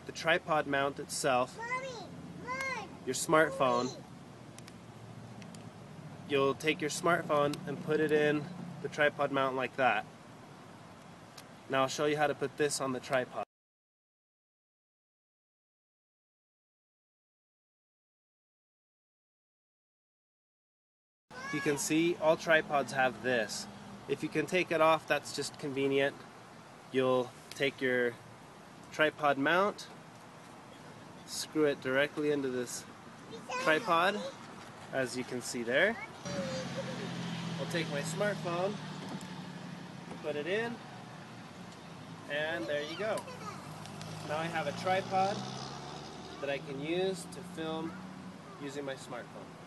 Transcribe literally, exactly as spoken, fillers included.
the tripod mount itself, your smartphone, you'll take your smartphone and put it in the tripod mount like that. Now I'll show you how to put this on the tripod. You can see all tripods have this. If you can take it off, that's just convenient. You'll take your tripod mount, screw it directly into this tripod, as you can see there. I'll take my smartphone, put it in, and there you go. Now I have a tripod that I can use to film using my smartphone.